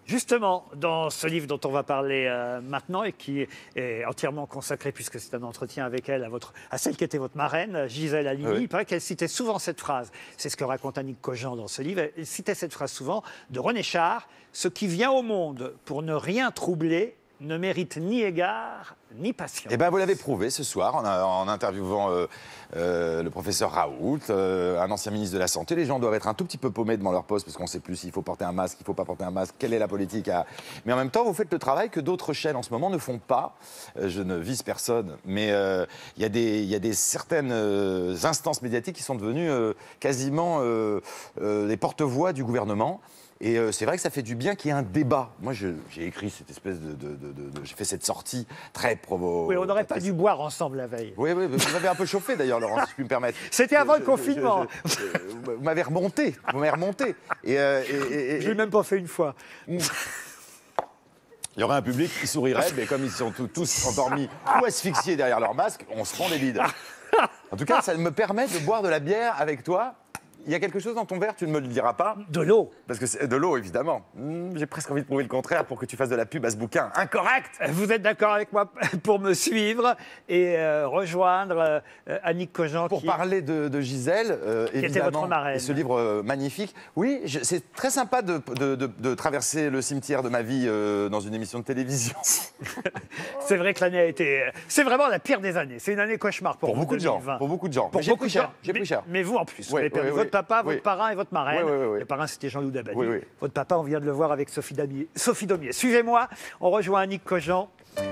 Justement, dans ce livre dont on va parler maintenant et qui est entièrement consacré, puisque c'est un entretien avec elle, à celle qui était votre marraine, Gisèle Halimi, Oui. il paraît qu'elle citait souvent cette phrase. C'est ce que raconte Annick Cogent dans ce livre. Elle citait cette phrase souvent de René Char. « Ce qui vient au monde pour ne rien troubler ne mérite ni égard ni patience. » Eh ben, vous l'avez prouvé ce soir en interviewant le professeur Raoult, un ancien ministre de la Santé. Les gens doivent être un tout petit peu paumés devant leur poste parce qu'on ne sait plus s'il faut porter un masque, il ne faut pas porter un masque, quelle est la politique à... Mais en même temps, vous faites le travail que d'autres chaînes en ce moment ne font pas. Je ne vise personne, mais il y a des certaines instances médiatiques qui sont devenues quasiment les porte-voix du gouvernement. Et c'est vrai que ça fait du bien qu'il y ait un débat. Moi, j'ai écrit cette espèce j'ai fait cette sortie très provocatrice. Oui, on n'aurait pas dû boire ensemble la veille. Oui, vous m'avez un peu chauffé d'ailleurs, Laurent, si je puis me permettre. C'était avant le confinement. Vous m'avez remonté. Je l'ai même pas fait une fois. Il y aurait un public qui sourirait, mais comme ils sont tous endormis ou asphyxiés derrière leur masque, on se prend des bides. En tout cas, ça me permet de boire de la bière avec toi. Il y a quelque chose dans ton verre, tu ne me le diras pas. De l'eau. Parce que c'est de l'eau, évidemment. J'ai presque envie de prouver le contraire pour que tu fasses de la pub à ce bouquin. Incorrect. Vous êtes d'accord avec moi pour me suivre et rejoindre Annick Cogent Pour parler de Gisèle, qui était évidemment, votre marraine. et ce livre magnifique. Oui, c'est très sympa de traverser le cimetière de ma vie dans une émission de télévision. C'est vrai que l'année a été... C'est vraiment la pire des années. C'est une année cauchemar pour vous, beaucoup de gens. 2020. Pour beaucoup de gens. Pour J'ai beaucoup pris de cher. gens. J'ai pris cher. Mais vous en plus. Vous Oui, avez perdu oui, votre papa, oui. votre parrain et votre marraine. Oui. Le parrain, c'était Jean-Loup Dabadi. Oui. Votre papa, on vient de le voir avec Sophie Daumier. Suivez-moi, on rejoint Annick Cogent.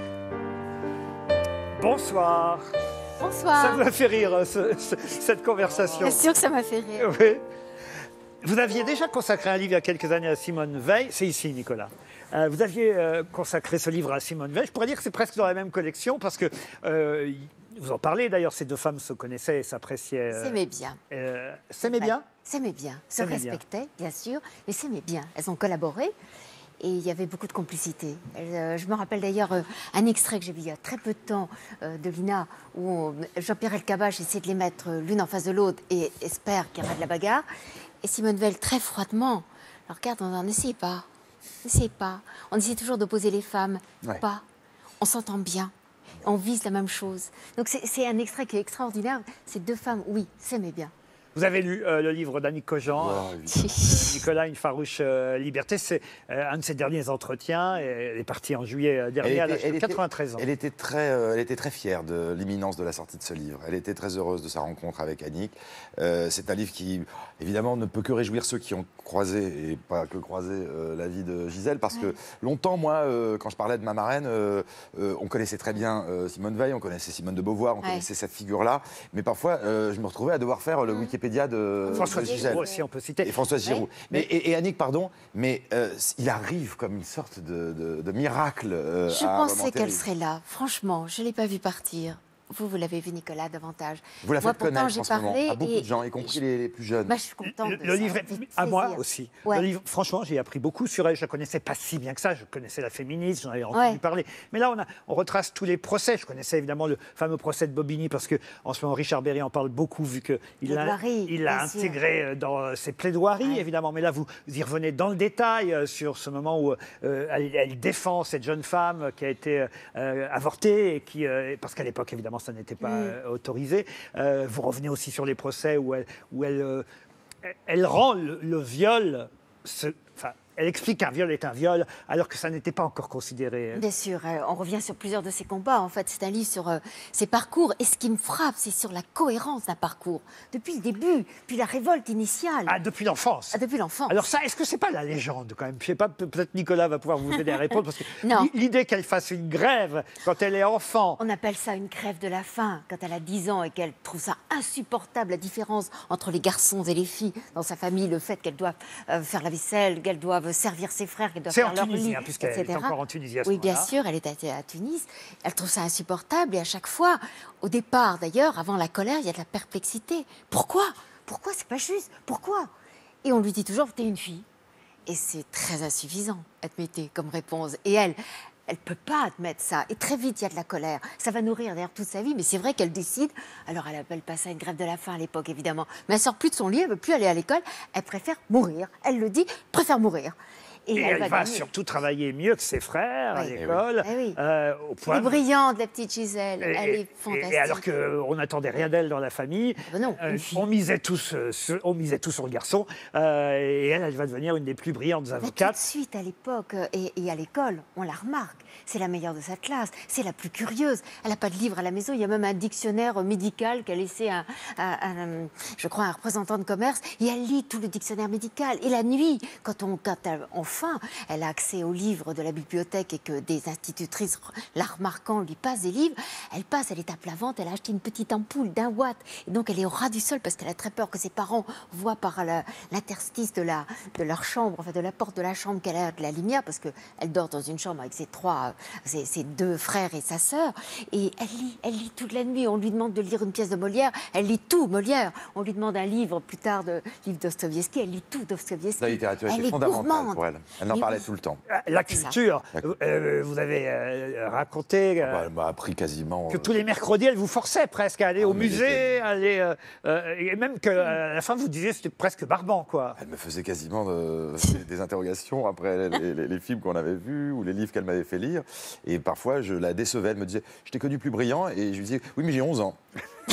Bonsoir. Bonsoir. Ça vous a fait rire, cette conversation? Bien sûr que ça m'a fait rire. Oui. Vous aviez déjà consacré un livre il y a quelques années à Simone Veil. C'est ici, Nicolas. Vous aviez consacré ce livre à Simone Veil. Je pourrais dire que c'est presque dans la même collection parce que vous en parlez d'ailleurs. Ces deux femmes se connaissaient et s'appréciaient. S'aimaient bien. S'aimaient bien. S'aimaient bien. Se S'aimaient bien. respectaient, bien sûr, mais s'aimaient bien. Elles ont collaboré. Et il y avait beaucoup de complicité. Je me rappelle d'ailleurs un extrait que j'ai vu il y a très peu de temps de Lina, où Jean-Pierre Elkabbach essaie de les mettre l'une en face de l'autre et espère qu'il y aura de la bagarre. Et Simone Veil, très froidement, leur regarde en disant « N'essayez pas, n'essayez pas. On essaie toujours d'opposer les femmes. Ouais. Pas. On s'entend bien. On vise la même chose. » Donc c'est un extrait qui est extraordinaire. Ces deux femmes, oui, s'aimaient bien. Vous avez lu le livre d'Annick Cogent, Nicolas, une farouche liberté. C'est un de ses derniers entretiens. Elle est partie en juillet dernier à l'âge de 93 ans. Elle était très fière de l'imminence de la sortie de ce livre. Elle était très heureuse de sa rencontre avec Annick. C'est un livre qui, évidemment, ne peut que réjouir ceux qui ont croisé, et pas que croisé, la vie de Gisèle. Parce que longtemps, moi, quand je parlais de ma marraine, on connaissait très bien Simone Veil, on connaissait Simone de Beauvoir, on connaissait cette figure-là. Mais parfois, je me retrouvais à devoir faire le Wikipédia de Françoise Gisèle. Giroud aussi, on peut citer. Et Françoise Giroud. Et Annick, pardon, mais il arrive comme une sorte de miracle. Je pensais qu'elle serait là. Franchement, je ne l'ai pas vue partir. Vous l'avez vu, Nicolas, davantage. Vous la faites connaître j'ai en ce moment parlé à beaucoup de gens, y compris les plus jeunes. Bah, je suis contente de Le ça, livre, ça me fait à moi plaisir. aussi. Ouais. Le livre, franchement, j'ai appris beaucoup sur elle. Je ne la connaissais pas si bien que ça. Je connaissais la féministe, j'en avais entendu parler. Mais là, on retrace tous les procès. Je connaissais évidemment le fameux procès de Bobigny parce qu'en ce moment, Richard Berry en parle beaucoup vu qu'il l'a intégré dans ses plaidoiries, évidemment. Mais là, vous y revenez dans le détail sur ce moment où elle défend cette jeune femme qui a été avortée, et parce qu'à l'époque, évidemment, ça n'était pas autorisé. Vous revenez aussi sur les procès où elle rend le viol... Elle explique qu'un viol est un viol, alors que ça n'était pas encore considéré. Bien sûr, on revient sur plusieurs de ses combats. En fait, c'est un livre sur ses parcours. Et ce qui me frappe, c'est sur la cohérence d'un parcours. Depuis le début, puis la révolte initiale. Ah, depuis l'enfance. Ah, depuis l'enfance. Alors ça, est-ce que c'est pas la légende, quand même? Je sais pas, peut-être Nicolas va pouvoir vous aider à répondre, parce que Non. L'idée qu'elle fasse une grève quand elle est enfant... On appelle ça une grève de la faim, quand elle a 10 ans et qu'elle trouve ça insupportable, la différence entre les garçons et les filles dans sa famille, le fait qu'elle doit faire la vaisselle, qu'elle doit servir ses frères, qu'elle doit faire leur lit, C'est en Tunisie, puisqu'elle est encore en Tunisie à ce moment-là. Oui, bien sûr, elle est à Tunis. Elle trouve ça insupportable et à chaque fois, au départ d'ailleurs, avant la colère, il y a de la perplexité. Pourquoi? Pourquoi c'est pas juste? Pourquoi? Et on lui dit toujours, t'es une fille. Et c'est très insuffisant, admettez, comme réponse. Et elle ne peut pas admettre ça. Et très vite, il y a de la colère. Ça va nourrir d'ailleurs toute sa vie, mais c'est vrai qu'elle décide. Alors, elle appelle pas ça une grève de la faim à l'époque, évidemment. Mais elle sort plus de son lit, elle veut plus aller à l'école. Elle préfère mourir. Elle le dit, préfère mourir. Et elle va gagner. surtout travailler mieux que ses frères à Oui. l'école. Eh oui. Au point Elle est brillante, la petite Gisèle. Elle est fantastique. Et alors qu'on n'attendait rien d'elle dans la famille, Ben non, une fille. on misait tous sur le garçon. Et elle va devenir une des plus brillantes Mais tout de avocates. suite, à l'époque et à l'école, on la remarque. C'est la meilleure de sa classe. C'est la plus curieuse. Elle n'a pas de livre à la maison. Il y a même un dictionnaire médical qu'a laissé, je crois, un représentant de commerce. Et elle lit tout le dictionnaire médical. Et la nuit, quand enfin, elle a accès aux livres de la bibliothèque et que des institutrices, la remarquant, lui passent des livres, elle est à plat ventre, elle a acheté une petite ampoule d'1 watt. Et donc, elle est au ras du sol parce qu'elle a très peur que ses parents voient par l'interstice de leur chambre, enfin de la porte de la chambre, qu'elle a de la lumière, parce qu'elle dort dans une chambre avec ses 2 frères et sa sœur. Et elle lit toute la nuit. On lui demande de lire une pièce de Molière, elle lit tout Molière. On lui demande un livre plus tard, livre Dostoïevski, elle lit tout Dostoïevski. La littérature Elle était est fondamentale gourmande. pour elle. Elle en Mais parlait oui. tout le temps. La culture, vous avez raconté Elle m'a appris quasiment. que tous les mercredis, elle vous forçait presque à aller au mais musée, et même qu'à la fin, vous disiez que c'était presque barbant, quoi. Elle me faisait quasiment des interrogations après les films qu'on avait vus ou les livres qu'elle m'avait fait lire. Et parfois, je la décevais. Elle me disait, je t'ai connu plus brillant. Et je lui disais, oui, mais j'ai 11 ans.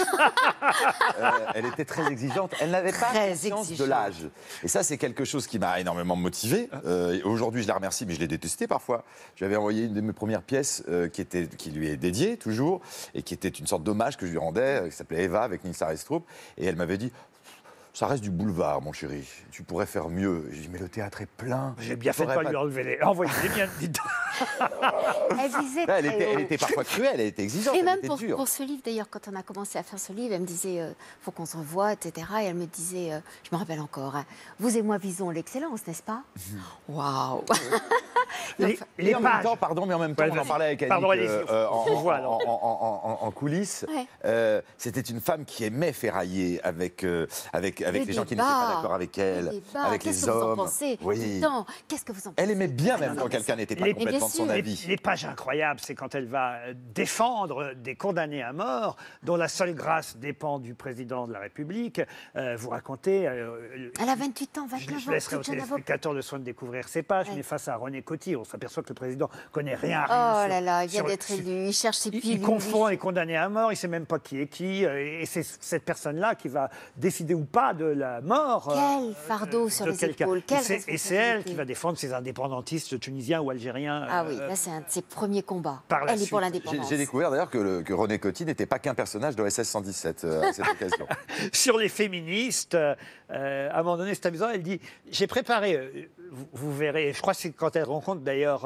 Elle était très exigeante. Elle n'avait pas Très conscience de exigeante. l'âge. Et ça, c'est quelque chose qui m'a énormément motivé. Aujourd'hui, je la remercie, mais je l'ai détestée parfois. Je lui avais envoyé une de mes premières pièces qui lui est dédiée toujours et qui était une sorte d'hommage que je lui rendais, qui s'appelait Eva avec Nils Arestrup. Et elle m'avait dit, ça reste du boulevard, mon chéri. Tu pourrais faire mieux. J'ai dit, mais le théâtre est plein. J'ai bien fait de Faudrait pas lui enlever les... Envoyez les miennes, dites. Elle visait Elle très était, haut. elle était parfois cruelle, elle était exigeante, Et elle même était pour dure. ce livre, d'ailleurs, quand on a commencé à faire ce livre, elle me disait, faut qu'on se revoie, etc. Et elle me disait, je me rappelle encore, hein, vous et moi visons l'excellence, n'est-ce pas? Waouh. Les Et en même pages. temps, pardon, mais en même temps, Ouais, on en vas-y. parlait avec Annick Pardon, allez-y, on voit, alors. en coulisses. Ouais. C'était une femme qui aimait ferrailler avec les gens qui n'étaient débat. pas d'accord avec elle, Le débat. avec Qu'est-ce les que vous en hommes. pensez Oui. tout le temps. Qu'est-ce que vous en pensez? Elle aimait bien même non, quand mais quelqu'un ça- n'était pas Les- complètement de son bien sûr. avis. Les pages incroyables, c'est quand elle va défendre des condamnés à mort, dont la seule grâce dépend du président de la République. Vous racontez... Elle a 28 ans, 29 je ans, laisserai aux toute jeune avocat. téléspectateurs le soin de découvrir ces pages, Ouais. mais face à René Coty, on s'aperçoit que le président connaît rien. Oh sur- là là, il vient sur- d'être sur- élu, il cherche ses Il pilules. confond les condamnés à mort, il ne sait même pas qui est qui, et c'est cette personne-là qui va décider ou pas de la mort. Quel fardeau sur de les quelqu'un. épaules, quelle Et c'est elle responsabilité. qui va défendre ces indépendantistes tunisiens ou algériens. Ah oui, là c'est un de ses premiers combats. par la Elle est pour suite. l'indépendance. J'ai découvert d'ailleurs que René Coty n'était pas qu'un personnage de SS 117 à cette occasion. Sur les féministes, à un moment donné, c'est amusant, elle dit, j'ai préparé, vous verrez, je crois que c'est quand elle rencontre d'ailleurs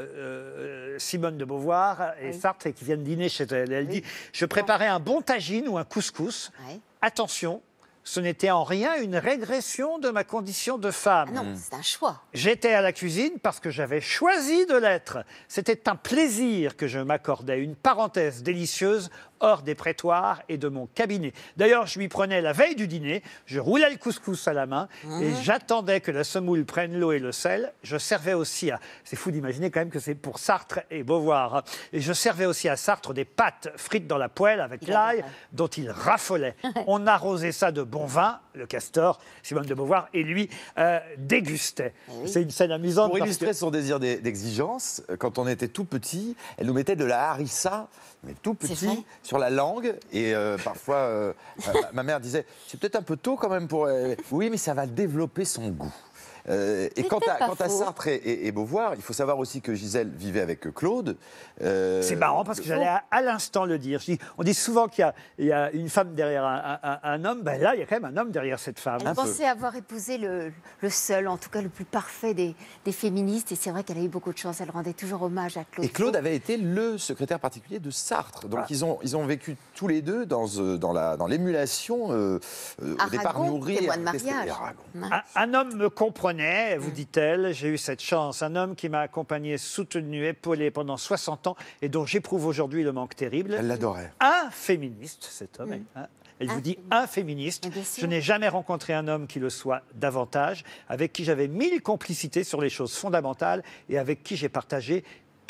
Simone de Beauvoir et Oui. Sartre et qui viennent dîner chez elle. Elle dit, je préparais un bon tagine ou un couscous. Ouais. Attention, ce n'était en rien une régression de ma condition de femme. Ah non, c'est un choix. J'étais à la cuisine parce que j'avais choisi de l'être. C'était un plaisir que je m'accordais, une parenthèse délicieuse hors des prétoires et de mon cabinet. D'ailleurs, je m'y prenais la veille du dîner, je roulais le couscous à la main et j'attendais que la semoule prenne l'eau et le sel. Je servais aussi à... C'est fou d'imaginer quand même que c'est pour Sartre et Beauvoir. Hein. Et je servais aussi à Sartre des pâtes frites dans la poêle avec Il l'ail adorait. dont il raffolait. On arrosait ça de bon vin, le castor, Simone de Beauvoir, et lui dégustait. oui. C'est une scène amusante. Pour parce illustrer que- son désir d'exigence, quand on était tout petit, elle nous mettait de la harissa, mais tout C'est petit, vrai sur la langue. Et parfois, ma mère disait, c'est peut-être un peu tôt quand même pour... oui, mais ça va développer son goût. Et C'est quant peut-être à, pas quant à faux. Sartre et Beauvoir, il faut savoir aussi que Gisèle vivait avec Claude. C'est marrant parce que j'allais à l'instant le dire. On dit souvent qu'il y a une femme derrière un homme. Ben là, il y a quand même un homme derrière cette femme. Elle pensait avoir épousé le seul, en tout cas le plus parfait des féministes. Et c'est vrai qu'elle a eu beaucoup de chance. Elle rendait toujours hommage à Claude. Et Claude avait été le secrétaire particulier de Sartre. Donc ils ont vécu tous les deux dans l'émulation, au départ Aragon, nourrie. témoin de Aragon. mariage. Un homme me comprenait, vous dit-elle. J'ai eu cette chance. Un homme qui m'a accompagné, soutenu, épaulé pendant 60 ans et dont j'éprouve aujourd'hui le manque terrible. Elle l'adorait. Un féministe, cet homme. Hein. Elle Un vous dit féministe. un féministe. Mais bien sûr. Je n'ai jamais rencontré un homme qui le soit davantage, avec qui j'avais 1000 complicités sur les choses fondamentales et avec qui j'ai partagé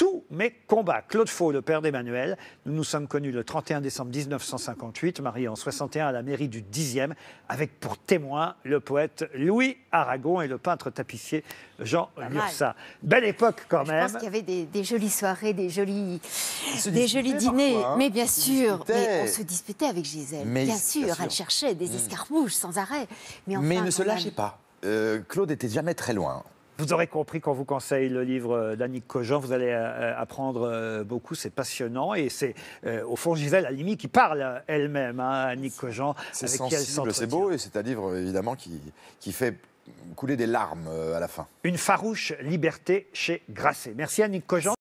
tous mes combats. Claude Faux, le père d'Emmanuel. Nous nous sommes connus le 31 décembre 1958, mariés en 61 à la mairie du 10e, avec pour témoin le poète Louis Aragon et le peintre tapissier Jean Lurçat. Belle époque quand même. Je pense qu'il y avait des jolies soirées, des jolis parfois, dîners. hein. Mais bien On se sûr, disputait. mais on se disputait avec Gisèle. Mais bien bien sûr, sûr. elle cherchait des escarmouches sans arrêt. Mais, enfin, Mais il ne se quand même. lâchait pas. Claude était jamais très loin. Vous aurez compris quand vous conseille le livre d'Annick Cogent, vous allez apprendre beaucoup, c'est passionnant. Et c'est au fond Gisèle Halimi qui parle elle-même, hein, Annick Cogent, C'est avec qui elle sensible, c'est s'entretient. beau, et c'est un livre évidemment qui fait couler des larmes à la fin. Une farouche liberté chez Grasset. Merci Annick Cogent.